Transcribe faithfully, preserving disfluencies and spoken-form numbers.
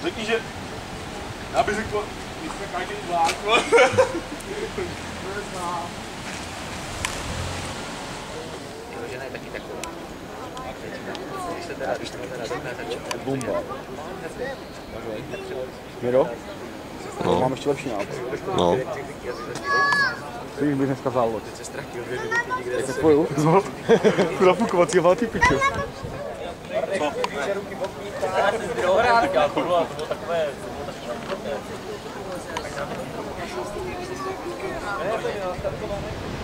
řekni, že... Já bych řekl, my jsme každý zvlášť. Žena je taky taková. Když se teda, když se teda řekne, tak Bumba. Miro? No. Mám ještě lepší nápad. No. Co jich bych dneska vzal loď? Je to tvoje? No. Tu nafukovací a ty piče. Co? To bylo takové... Ne, to je nastartované.